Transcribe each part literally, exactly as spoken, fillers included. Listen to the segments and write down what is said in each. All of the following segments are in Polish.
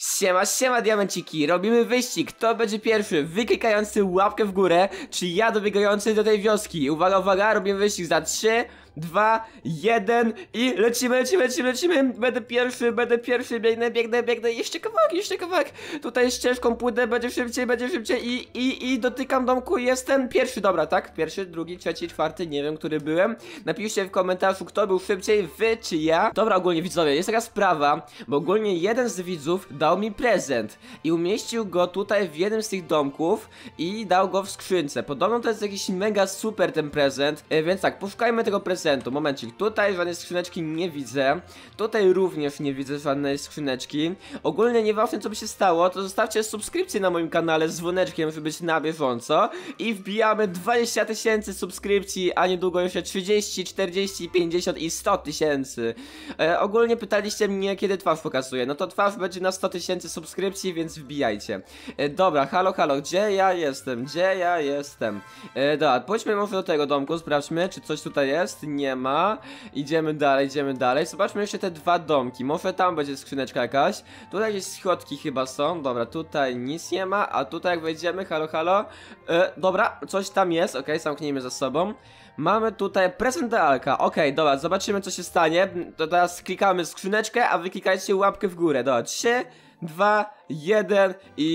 Siema, siema diamenciki, robimy wyścig. Kto będzie pierwszy wyklikający łapkę w górę, czy ja dobiegający do tej wioski? Uwaga, uwaga, robimy wyścig za trzy, dwa, jeden i lecimy, lecimy, lecimy, lecimy. Będę pierwszy, będę pierwszy, biegnę, biegnę, biegnę. Jeszcze kawałek, jeszcze kawałek. Tutaj ścieżką pójdę, będzie szybciej, będzie szybciej i, i, i dotykam domku. Jestem pierwszy, dobra, tak? Pierwszy, drugi, trzeci, czwarty, nie wiem, który byłem. Napiszcie w komentarzu, kto był szybciej, wy czy ja. Dobra, ogólnie widzowie, jest taka sprawa, bo ogólnie jeden z widzów dał mi prezent i umieścił go tutaj w jednym z tych domków i dał go w skrzynce. Podobno to jest jakiś mega super ten prezent, więc tak, poszukajmy tego prezentu. Momencik, tutaj żadnej skrzyneczki nie widzę. Tutaj również nie widzę żadnej skrzyneczki. Ogólnie nieważne co by się stało, to zostawcie subskrypcję na moim kanale z dzwoneczkiem, żeby być na bieżąco. I wbijamy dwadzieścia tysięcy subskrypcji, a niedługo jeszcze trzydzieści, czterdzieści, pięćdziesiąt i sto tysięcy. E, ogólnie pytaliście mnie, kiedy twarz pokazuje. No to twarz będzie na sto tysięcy subskrypcji, więc wbijajcie. E, dobra, halo, halo, gdzie ja jestem? Gdzie ja jestem? E, dobra, pójdźmy może do tego domku, sprawdźmy, czy coś tutaj jest. Nie ma. Idziemy dalej, idziemy dalej. Zobaczmy jeszcze te dwa domki. Może tam będzie skrzyneczka jakaś. Tutaj jakieś schodki chyba są. Dobra, tutaj nic nie ma. A tutaj jak wejdziemy, halo, halo. E, dobra, coś tam jest. Okej, okay, zamknijmy za sobą. Mamy tutaj prezent Alka. Okej, okay, dobra, zobaczymy co się stanie. To teraz klikamy skrzyneczkę, a wy klikajcie łapkę w górę. Dobra, trzy, dwa, jeden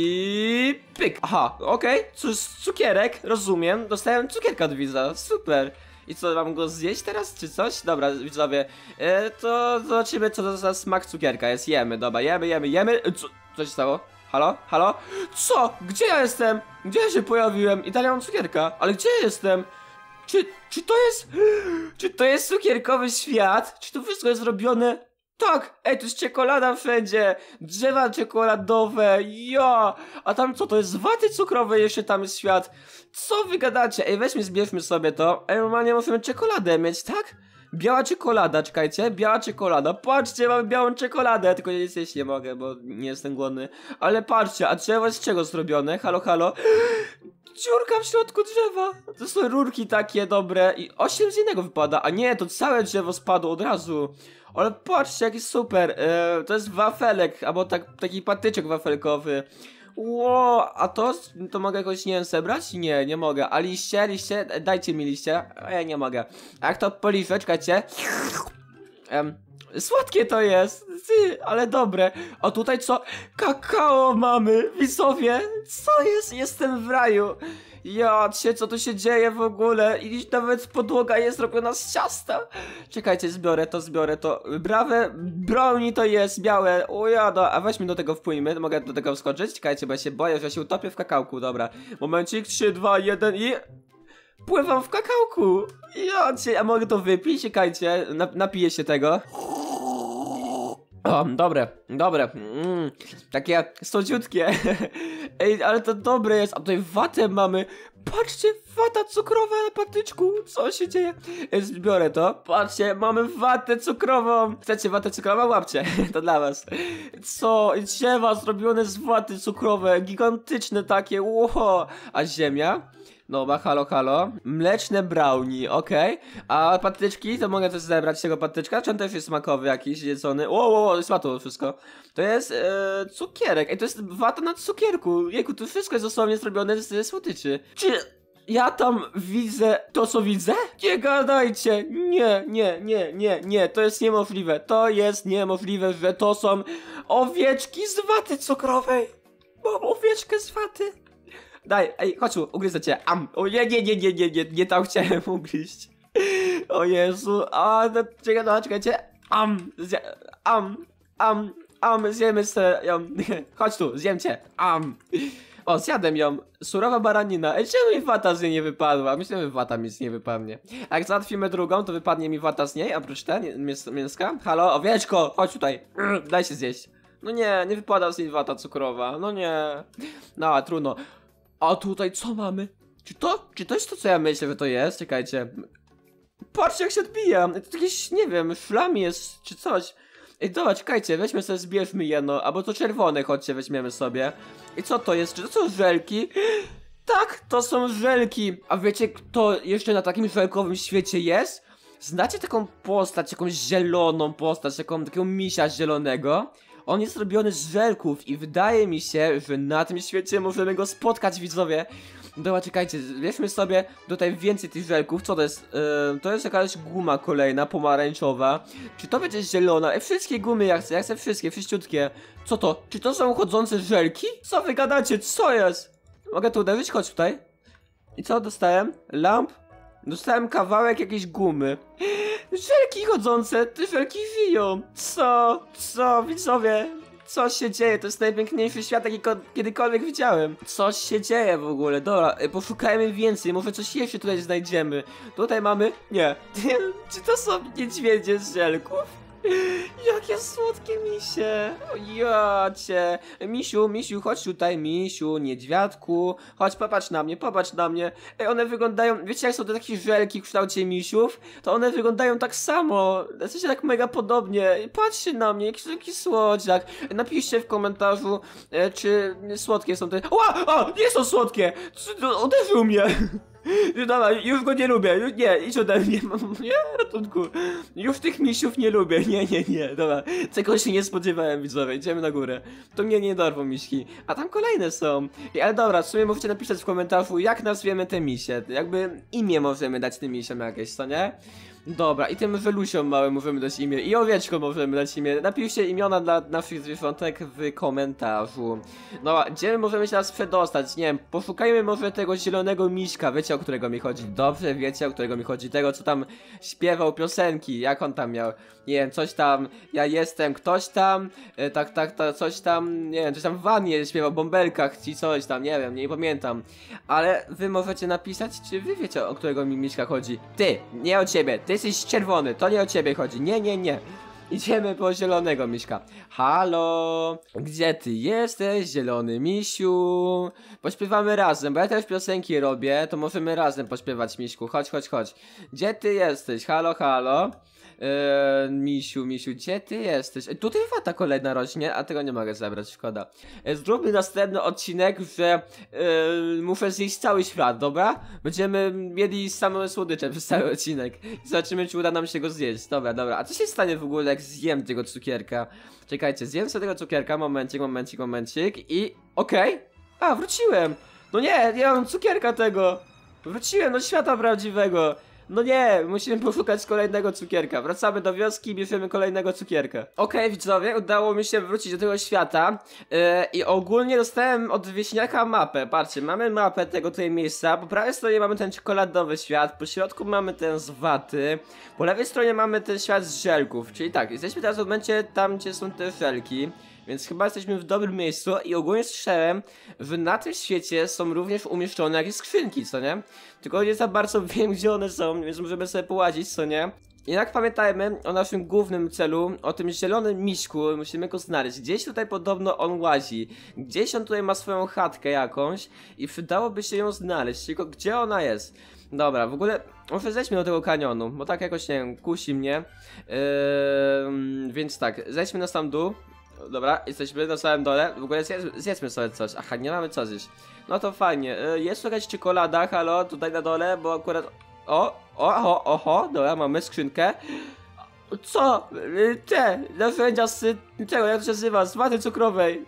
i pyk. Aha, okej, okay. Cóż, cukierek, rozumiem. Dostałem cukierka od widza, super. I co, mam go zjeść teraz, czy coś? Dobra, widzowie, e, to zobaczymy, co to za smak cukierka jest. Jemy, dobra, jemy, jemy, jemy. Co, co się stało? Halo? Halo? Co? Gdzie ja jestem? Gdzie ja się pojawiłem? I dalej mam cukierka, ale gdzie ja jestem? Czy, czy to jest... Czy to jest cukierkowy świat? Czy to wszystko jest zrobione... Tak, ej, to jest czekolada wszędzie, drzewa czekoladowe, ja, a tam co, to jest waty cukrowe, jeszcze tam jest świat, co wy gadacie, ej, weźmy, zbierzmy sobie to, ej, normalnie możemy czekoladę mieć, tak? Biała czekolada, czekajcie, biała czekolada, patrzcie, mamy białą czekoladę, tylko ja nic jeść nie mogę, bo nie jestem głodny, ale patrzcie, a drzewo jest z czego zrobione, halo, halo? Dziurka w środku drzewa. To są rurki takie dobre i osiem z jednego wypada, a nie, to całe drzewo spadło od razu. Ale patrzcie, jaki super, e, to jest wafelek, albo tak, taki patyczek wafelkowy. Ło, a to, to mogę jakoś, nie wiem, zebrać? Nie, nie mogę, a liście, liście, dajcie mi liście, a ja nie mogę. A jak to policzę, czekajcie. Em, słodkie to jest, ty, ale dobre. A tutaj co? Kakao mamy, widzowie, co jest? Jestem w raju. Ja cię, co tu się dzieje w ogóle? I nawet podłoga jest robiona z ciasta. Czekajcie, zbiorę to, zbiorę to. Brawe, brownie to jest, białe. O jada, a weźmy do tego wpłyńmy. Mogę do tego wskoczyć? Czekajcie, bo ja się boję, że się utopię w kakałku, dobra. Momencik, trzy, dwa, jeden i... Pływam w kakałku. Ja cię, a mogę to wypić? Czekajcie, na, napiję się tego. O, dobre, dobre, mm, takie słodziutkie. Ej, ale to dobre jest, a tutaj watę mamy. Patrzcie, wata cukrowa na patyczku, co się dzieje? Zbiorę to, patrzcie, mamy watę cukrową. Chcecie watę cukrową? Łapcie, to dla was. Co, drzewa zrobione z waty cukrowe, gigantyczne takie, ło. A ziemia? Dobra, halo, halo. Mleczne brownie, okej. Okay. A patyczki, to mogę też zebrać tego patyczka? Czy on też jest smakowy jakiś, jedzony? Ło, ło, ło, jest łatwo wszystko. To jest e, cukierek. Ej, to jest wata na cukierku. Jejku, to wszystko jest dosłownie zrobione z słodyczy. Czy ja tam widzę to, co widzę? Nie gadajcie. Nie, nie, nie, nie, nie. To jest niemożliwe. To jest niemożliwe, że to są owieczki z waty cukrowej. Mam owieczkę z waty. Daj, ej, chodź tu, ugryzę cię, am, o nie, nie, nie, nie, nie, nie, nie tam chciałem ugryźć. O Jezu, a, no, czekaj, no, czekajcie, am, zje, am, am, am, zjemy se ją, chodź tu, zjem cię, am. O, zjadłem ją, surowa baranina, ej, czemu mi wata z niej nie wypadła? Myślę, że wata mi z niej wypadnie. A jak załatwimy drugą, to wypadnie mi wata z niej, oprócz ten, mięs mięska. Halo, owieczko, chodź tutaj, daj się zjeść. No nie, nie wypada z niej wata cukrowa, no nie, no, trudno. A tutaj co mamy? Czy to? Czy to jest to, co ja myślę, że to jest? Czekajcie. Patrzcie, jak się odbija. To jakieś, nie wiem, szlam jest, czy coś. Ej, dobra, czekajcie, weźmy sobie, zbierzmy jedno. Albo to czerwone, chodźcie, weźmiemy sobie. I co to jest? Czy to są żelki? Tak, to są żelki. A wiecie, kto jeszcze na takim żelkowym świecie jest? Znacie taką postać, jakąś zieloną postać, taką, takiego misia zielonego? On jest robiony z żelków i wydaje mi się, że na tym świecie możemy go spotkać, widzowie. Dobra, czekajcie, weźmy sobie tutaj więcej tych żelków. Co to jest? Yy, to jest jakaś guma kolejna, pomarańczowa. Czy to będzie zielona? E, wszystkie gumy ja chcę, ja chcę wszystkie, wszyściutkie. Co to? Czy to są chodzące żelki? Co wy gadacie? Co jest? Mogę tu uderzyć? Chodź tutaj. I co dostałem? Lamp? Dostałem kawałek jakiejś gumy. Żelki chodzące, te żelki żyją. Co? Co, widzowie? Co się dzieje? To jest najpiękniejszy świat, jaki kiedykolwiek widziałem. Coś się dzieje w ogóle. Dobra, poszukajmy więcej, może coś jeszcze tutaj znajdziemy. Tutaj mamy... Nie. Czy to są niedźwiedzie z żelków? Jakie słodkie misie. O ja cię. Misiu, misiu, chodź tutaj, misiu, niedźwiadku. Chodź, popatrz na mnie, popatrz na mnie. Ej, one wyglądają, wiecie jak są te takie żelki w kształcie misiów? To one wyglądają tak samo. W sensie tak mega podobnie. Patrzcie na mnie, jakiś taki słodziak. Napiszcie w komentarzu, e, czy słodkie są te... O, o, nie są słodkie. Uderzył mnie. Dobra, już go nie lubię, już nie, idź ode mnie, nie, ratunku. Już tych misiów nie lubię, nie, nie, nie, dobra. Czego się nie spodziewałem, widzowie, idziemy na górę. To mnie nie dorwą miśki, a tam kolejne są. I, ale dobra, w sumie możecie napisać w komentarzu, jak nazwiemy te misie. Jakby imię możemy dać tym misiom jakieś, co nie? Dobra, i tym żelusiom małym możemy dać imię, i owieczkom możemy dać imię. Napiszcie imiona dla naszych zwierzątek w komentarzu. No, gdzie możemy się teraz przedostać? Nie wiem, poszukajmy może tego zielonego miśka. Wiecie, o którego mi chodzi? Dobrze wiecie, o którego mi chodzi. Tego, co tam śpiewał piosenki. Jak on tam miał? Nie wiem, coś tam, ja jestem ktoś tam, e, tak, tak, tak, coś tam, nie wiem, coś tam w wannie śpiewał, bąbelkach, ci coś tam, nie wiem, nie pamiętam. Ale wy możecie napisać, czy wy wiecie, o którego mi miśka chodzi? Ty, nie o ciebie, ty jesteś czerwony, to nie o ciebie chodzi, nie, nie, nie. Idziemy po zielonego miśka. Halo, gdzie ty jesteś, zielony misiu? Pośpiewamy razem, bo ja też piosenki robię, to możemy razem pośpiewać, miśku. Chodź, chodź, chodź. Gdzie ty jesteś? Halo, halo. Eee, misiu, misiu, gdzie ty jesteś? E, tutaj wata kolejna rośnie, a tego nie mogę zabrać, szkoda. E, zróbmy następny odcinek, że e, muszę zjeść cały świat, dobra? Będziemy mieli same słodycze przez cały odcinek. I zobaczymy, czy uda nam się go zjeść. Dobra, dobra. A co się stanie w ogóle, jak zjem tego cukierka? Czekajcie, zjem sobie tego cukierka, momencik, momencik, momencik i... Okej. Okay. A, wróciłem. No nie, nie mam cukierka tego. Wróciłem do świata prawdziwego. No nie, musimy poszukać kolejnego cukierka. Wracamy do wioski i bierzemy kolejnego cukierka. Okej, okay, widzowie, udało mi się wrócić do tego świata yy, i ogólnie dostałem od wieśniaka mapę. Patrzcie, mamy mapę tego tutaj miejsca. Po prawej stronie mamy ten czekoladowy świat, po środku mamy ten z waty, po lewej stronie mamy ten świat z żelków. Czyli tak, jesteśmy teraz w momencie tam, gdzie są te żelki. Więc chyba jesteśmy w dobrym miejscu i ogólnie słyszałem, że na tym świecie są również umieszczone jakieś skrzynki, co nie? Tylko nie za bardzo wiem, gdzie one są, więc możemy sobie połazić, co nie? Jednak pamiętajmy o naszym głównym celu, o tym zielonym miśku, musimy go znaleźć. Gdzieś tutaj podobno on łazi, gdzieś on tutaj ma swoją chatkę jakąś i przydałoby się ją znaleźć, tylko gdzie ona jest? Dobra, w ogóle może zejdźmy do tego kanionu, bo tak jakoś, nie wiem, kusi mnie, yy, więc tak, zejdźmy na sam dół. Dobra, jesteśmy na samym dole. W ogóle zjedz, zjedzmy sobie coś. Aha, nie mamy co zjeść. No to fajnie. Jest tu jakaś czekolada, halo, tutaj na dole, bo akurat... O, oho, oho, dobra, mamy skrzynkę. Co? Te narzędzia z czego, jak to się nazywa? Z waty cukrowej.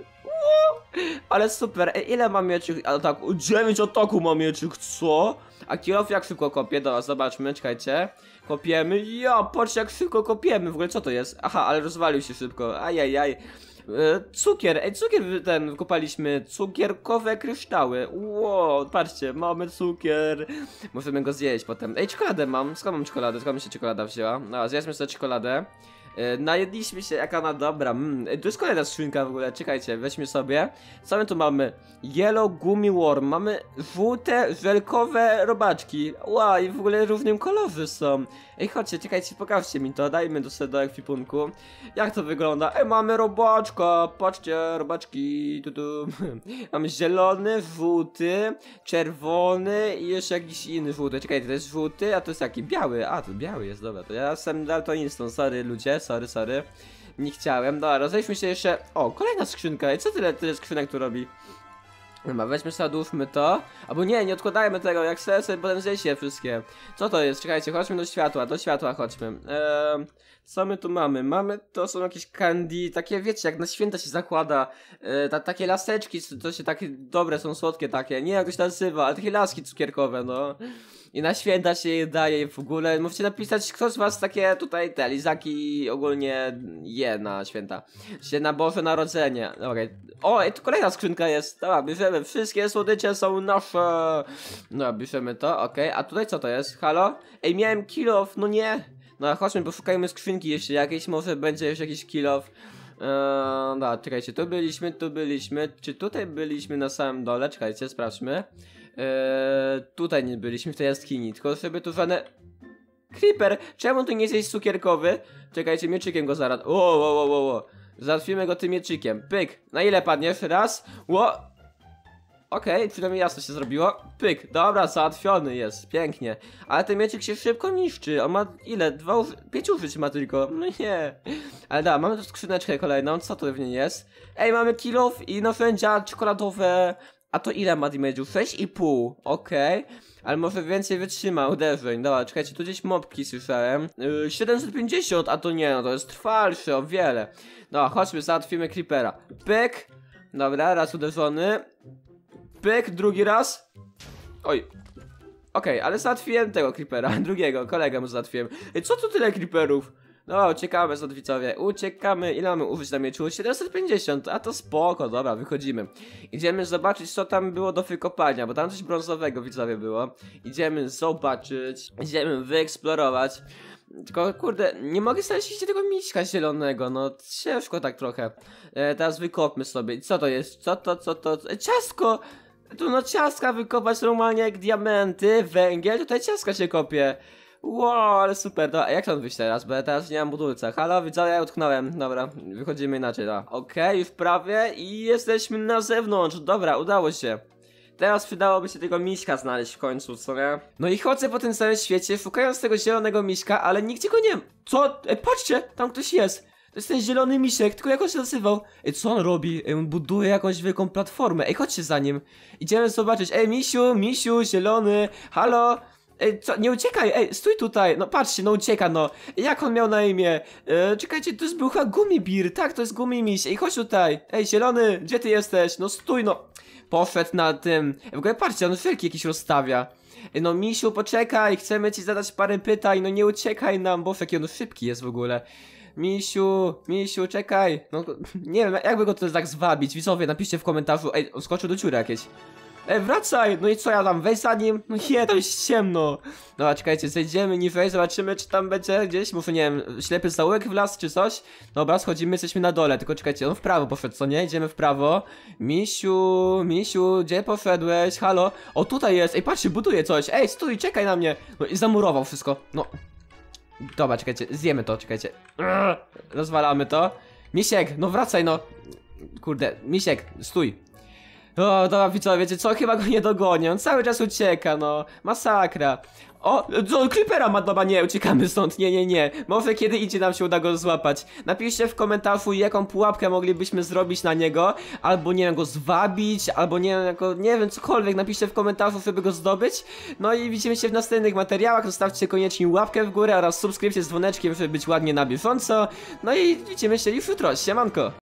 Ale super. Ej, ile mam mieczyk ataku? dziewięć ataku mam mieczyk, co? A kilof jak szybko kopie? Dobra, zobaczmy, czekajcie. Kopiemy, ja, patrzcie jak szybko kopiemy, w ogóle co to jest? Aha, ale rozwalił się szybko, ajajaj. E, cukier, ej, cukier ten wykopaliśmy, cukierkowe kryształy, wow, patrzcie, mamy cukier. Możemy go zjeść potem. Ej, czekoladę mam, skąd mam czekoladę, skąd mi się czekolada wzięła? No, zjedzmy sobie czekoladę. E, najedliśmy się, jaka ona dobra. Mm, tu jest kolejna skrzynka w ogóle, czekajcie, weźmy sobie. Co my tu mamy? Yellow Gummy Worm. Mamy żółte, żelkowe robaczki. Wow, i w ogóle w równym kolorze są. Ej, chodźcie, czekajcie, pokażcie mi to, dajmy to sobie do ekwipunku. Jak to wygląda? Ej, mamy robaczka, patrzcie, robaczki, tu, tu. Mamy zielony, żółty, czerwony i jeszcze jakiś inny żółty. Czekajcie, to jest żółty, a to jest taki biały. A, to biały jest, dobra, to ja jestem daltonistą, sorry ludzie, sorry, sorry. Nie chciałem, dobra, rozejdźmy się jeszcze. O, kolejna skrzynka, i co tyle, tyle skrzynek tu robi? Dobra, weźmy sobie, odłóżmy to. Albo nie, nie odkładajmy tego, jak chcę sobie potem zjeść je wszystkie. Co to jest? Czekajcie, chodźmy do światła, do światła chodźmy. Eee, Co my tu mamy? Mamy, to są jakieś candy, takie wiecie, jak na święta się zakłada, e, ta, takie laseczki, to się takie dobre, są słodkie takie, nie jak to się nazywa, ale takie laski cukierkowe, no. I na święta się je daje w ogóle, możecie napisać, kto z was takie tutaj te lizaki ogólnie je na święta. Się na Boże Narodzenie, dobra. O, i tu kolejna skrzynka jest, dobra, bierzemy, wszystkie słodycze są nasze. No, bierzemy to, okej, okay. A tutaj co to jest, halo? Ej, miałem kill off, no nie. No chodźmy, poszukajmy skrzynki jeszcze jakieś, może będzie jeszcze jakiś kill off. Eee, no, czekajcie, tu byliśmy, tu byliśmy. Czy tutaj byliśmy na samym dole? Czekajcie, sprawdźmy. Eee, tutaj nie byliśmy w tej jaskini, tylko żeby tu żadne... Creeper! Czemu tu nie jesteś cukierkowy? Czekajcie, mieczykiem go zaraz... O, o, o, o, o. Załatwimy go tym mieczykiem. Pyk! Na ile padniesz? Raz? Ło! Okej, okay, przynajmniej jasno się zrobiło. Pyk, dobra, załatwiony jest, pięknie. Ale ten mieczyk się szybko niszczy. On ma ile? Dwa uży... Pięć użyć ma tylko. No nie. Ale da, mamy tu skrzyneczkę kolejną. Co tu w niej jest? Ej, mamy kill off i narzędzia czekoladowe. A to ile ma damage'u? sześć i pół. Okej. Okay. Ale może więcej wytrzyma uderzeń. Dobra, czekajcie, tu gdzieś mopki słyszałem. Yy, siedemset pięćdziesiąt, a to nie, no to jest trwalsze o wiele. Dobra, chodźmy, załatwimy creepera. Pyk. Dobra, raz uderzony. Pyk, drugi raz. Oj. Okej, okay, ale załatwiłem tego creepera, drugiego, kolegę mu załatwiłem. Ej, co tu tyle creeperów? No, uciekamy stąd, widzowie, uciekamy. Ile mamy użyć na mieczu? siedemset pięćdziesiąt, a to spoko, dobra, wychodzimy. Idziemy zobaczyć, co tam było do wykopania, bo tam coś brązowego, widzowie, było. Idziemy zobaczyć, idziemy wyeksplorować. Tylko, kurde, nie mogę znaleźć tego miśka zielonego, no ciężko tak trochę. E, teraz wykopmy sobie. Co to jest? Co to, co to? E, ciastko! Tu no ciastka wykopać normalnie jak diamenty, węgiel, tutaj ciastka się kopie. Wow, ale super, to jak tam wyjść teraz, bo ja teraz nie mam budulca. Halo, widzowie, ja utknąłem, dobra, wychodzimy inaczej, no. Okej, okay, już prawie i jesteśmy na zewnątrz, dobra, udało się. Teraz przydałoby się tego miśka znaleźć w końcu, co nie? No i chodzę po tym całym świecie, szukając tego zielonego miśka, ale nigdzie go nie ma. Co? Ej, patrzcie, tam ktoś jest. To jest ten zielony misiek, tylko jak on się nazywał? Ej, co on robi? Ej, on buduje jakąś wielką platformę. Ej, chodźcie za nim. Idziemy zobaczyć. Ej, misiu, misiu, zielony, halo? Ej, co? Nie uciekaj, ej, stój tutaj. No patrzcie, no ucieka, no. Jak on miał na imię? E, czekajcie, to jest był chyba Gumibir. Tak, to jest Gumimiś. Ej, chodź tutaj. Ej, zielony, gdzie ty jesteś? No stój, no. Poszedł na tym. W ogóle patrzcie, on felki jakieś rozstawia. Ej, no misiu, poczekaj, chcemy ci zadać parę pytań. No nie uciekaj nam, bo jaki on szybki jest w ogóle. Misiu, misiu, czekaj. No nie wiem, jakby go to tak zwabić. Widzowie, napiszcie w komentarzu. Ej, skoczył do dziury jakieś. Ej, wracaj! No i co ja tam, wejść za nim? No nie, to jest ciemno. Dobra, czekajcie, zejdziemy niżej, zobaczymy, czy tam będzie gdzieś, może nie wiem, ślepy zaułek w las, czy coś. Dobra, schodzimy, jesteśmy na dole, tylko czekajcie, on w prawo poszedł, co nie? Idziemy w prawo. Misiu, misiu, gdzie poszedłeś? Halo? O, tutaj jest, ej, patrzcie, buduje coś. Ej, stój, czekaj na mnie. No i zamurował wszystko, no. Dobra, czekajcie, zjemy to, czekajcie. Rozwalamy to. Misiek, no wracaj, no. Kurde, Misiek, stój. O, dobra, widzowie, wiecie co? Chyba go nie dogonię. On cały czas ucieka, no. Masakra. O, co, creepera ma, dobra, nie, uciekamy stąd, nie, nie, nie. Może kiedy idzie nam się uda go złapać. Napiszcie w komentarzu, jaką pułapkę moglibyśmy zrobić na niego. Albo, nie wiem, go zwabić, albo, nie wiem, jako, nie wiem, cokolwiek. Napiszcie w komentarzu, żeby go zdobyć. No i widzimy się w następnych materiałach. Zostawcie koniecznie łapkę w górę oraz subskrypcję z dzwoneczkiem, żeby być ładnie na bieżąco. No i widzimy się już jutro. Siemanko.